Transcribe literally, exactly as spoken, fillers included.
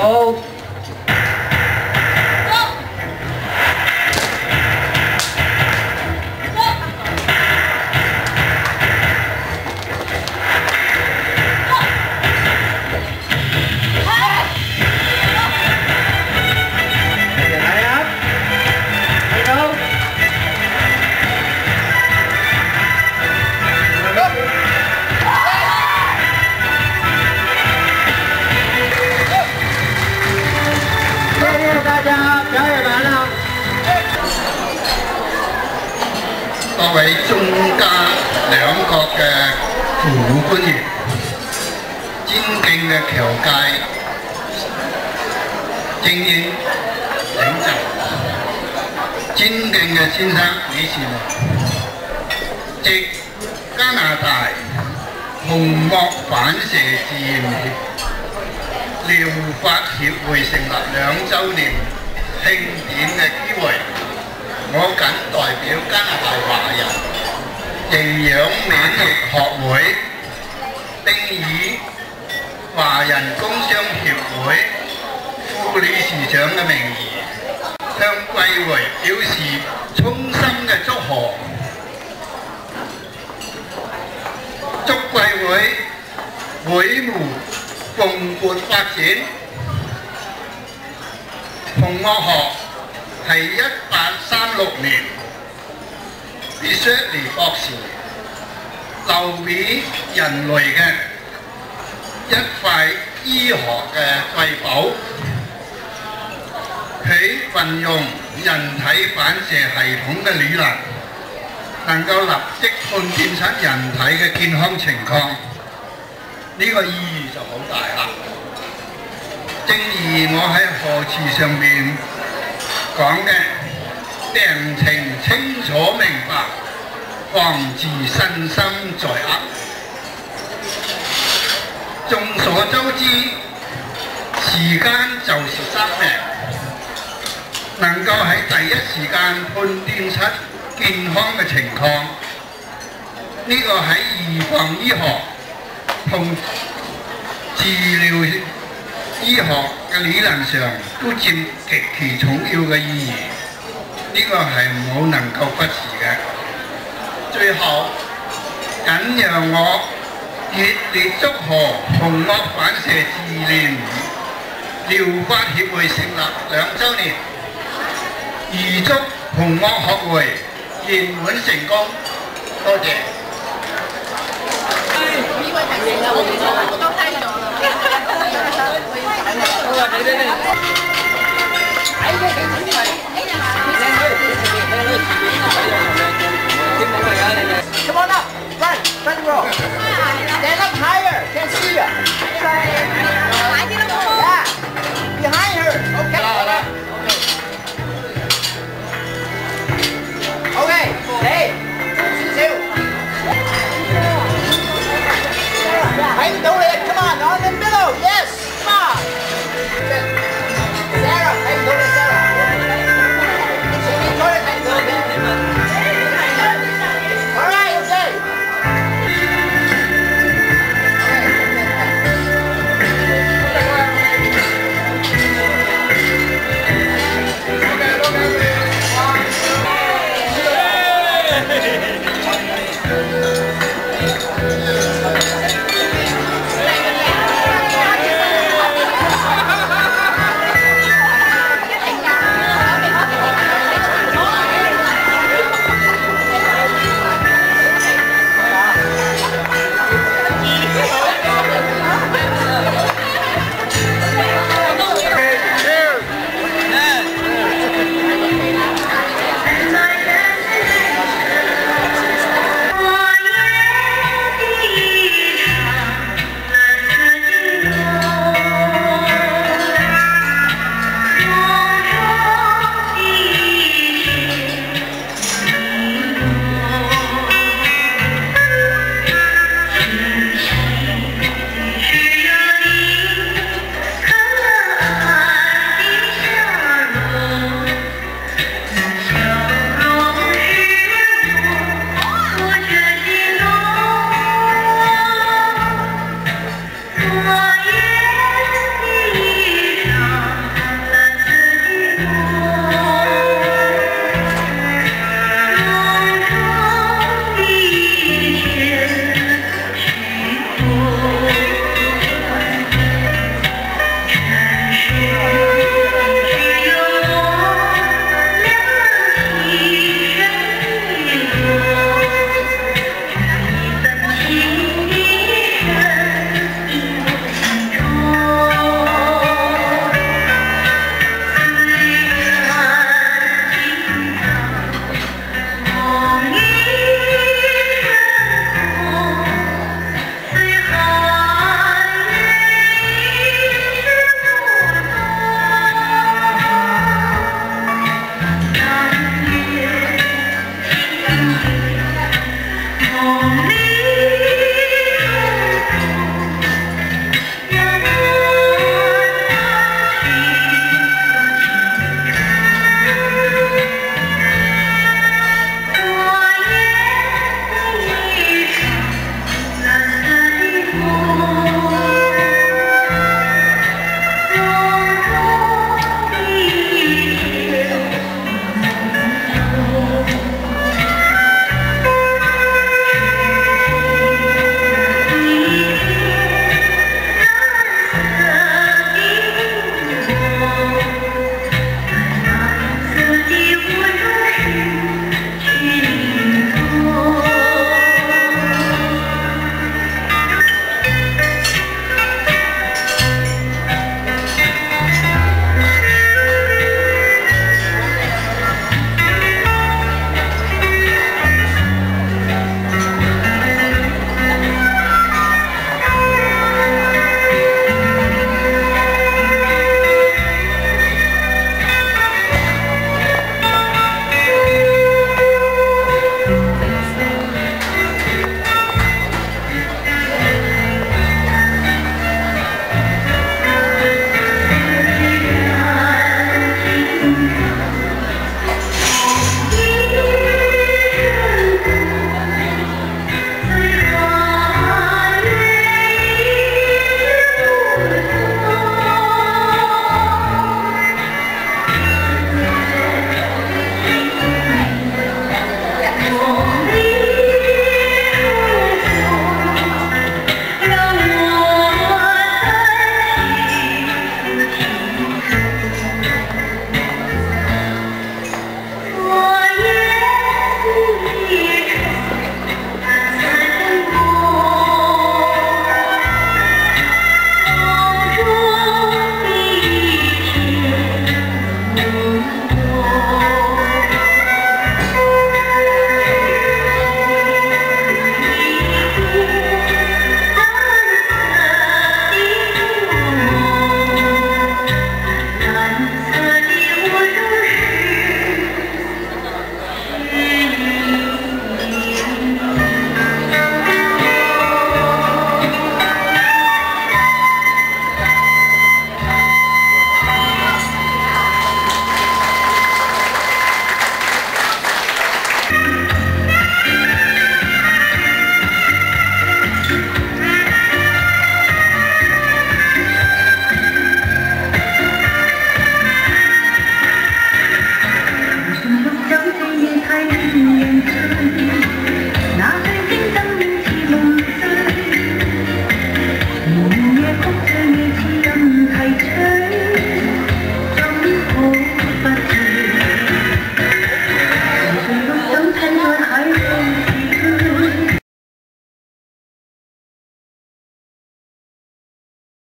好。 各位中加兩國嘅父母官員、尊敬嘅僑界精英領袖、尊敬嘅先生、女士們，藉加拿大紅幕反射自然療法協會成立兩週年慶典嘅機會。 我謹代表加拿大華人營養免疫學會，並以華人工商協會副理事長嘅名義，向貴會表示衷心嘅祝賀，祝貴會會務蓬勃發展，紅幕學。 係一八三六年，俾薛尼博士留俾人類嘅一塊醫學嘅瑰寶。佢運用人體反射系統嘅理論，能夠立即判斷出人體嘅健康情況，呢、這個意義就好大啦。正如我喺賀詞上面 講嘅病情清楚明白，防治身心在握。眾所周知，時間就是生命，能夠喺第一時間判斷出健康嘅情況，呢、這個喺預防醫學同治療 醫學嘅理論上都佔極其重要嘅意義，呢、這個係冇能夠忽視嘅。最後，謹讓我熱烈祝賀紅幕反射自然療法協會成立兩週年，預祝紅幕學會圓滿成功。多謝。呢位提醒啦，我哋都低咗啦。 Come on up, run, front row. Stand up higher, can't see you. Yeah, behind her. Okay. Okay. Hey, two. 睇唔到你 ，Come on, on the middle. Yes, come on. Sarah, 睇唔到你 Sarah。前面嗰啲睇唔到你。All right, okay. Okay.